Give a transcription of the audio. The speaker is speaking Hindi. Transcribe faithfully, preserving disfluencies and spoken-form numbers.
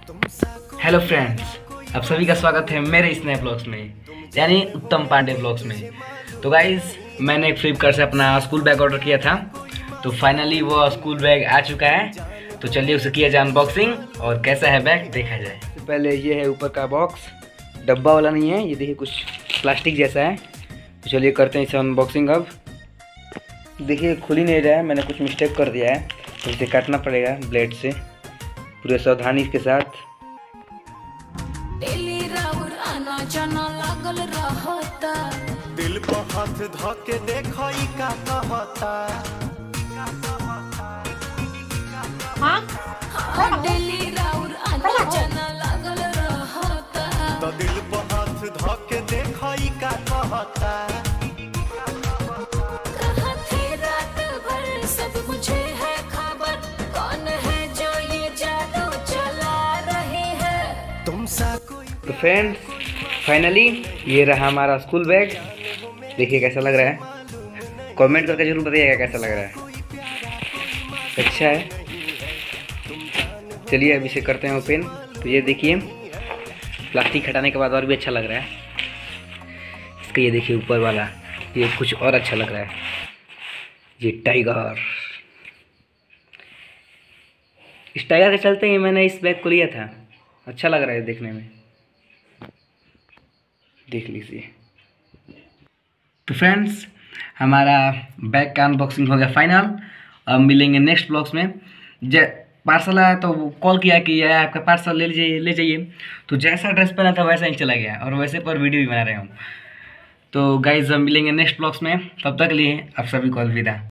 हेलो फ्रेंड्स, आप सभी का स्वागत है मेरे इस नए ब्लॉग्स में, यानी उत्तम पांडे ब्लॉग्स में। तो गाइज, मैंने एक फ्लिपकार्ट से अपना स्कूल बैग ऑर्डर किया था, तो फाइनली वो स्कूल बैग आ चुका है। तो चलिए उसे किया जाए अनबॉक्सिंग और कैसा है बैग देखा जाए। तो पहले ये है ऊपर का बॉक्स, डब्बा वाला नहीं है, ये देखिए कुछ प्लास्टिक जैसा है। तो चलिए करते हैं इसे अनबॉक्सिंग। अब देखिए खुल ही नहीं रहा है, मैंने कुछ मिस्टेक कर दिया है, तो इसे काटना पड़ेगा ब्लेड से पूरे सावधानी के साथ। दिल पे हाथ धके देखो ई का कहता। हां दिली राउर आना जना लागल रहता। तो दिल पे हाथ धके देखो ई का कहता। कहां थे रात भर सब मुझे है खबर, कौन है जो ये जादू चला रही है तुमसा कोई। तो फ्रेंड्स, फाइनली ये रहा हमारा स्कूल बैग। देखिए कैसा लग रहा है, कमेंट करके जरूर बताइएगा कैसा लग रहा है। अच्छा है, चलिए अब इसे करते हैं ओपन। तो ये देखिए प्लास्टिक हटाने के बाद और भी अच्छा लग रहा है। इसका ये देखिए ऊपर वाला, ये कुछ और अच्छा लग रहा है। ये टाइगर, इस टाइगर के चलते ही मैंने इस बैग को लिया था। अच्छा लग रहा है देखने में, देख लीजिए। तो फ्रेंड्स, हमारा बैग का अनबॉक्सिंग हो गया फाइनल। अब मिलेंगे नेक्स्ट ब्लॉग्स में। जै पार्सल आया तो वो कॉल किया कि यह आपका पार्सल ले लीजिए ले जाइए। तो जैसा ड्रेस पहना था वैसा ही चला गया, और वैसे पर वीडियो भी बना रहे हूँ। तो गाइज अब मिलेंगे नेक्स्ट ब्लॉग्स में, तब तक के लिए आप सभी को अलविदा।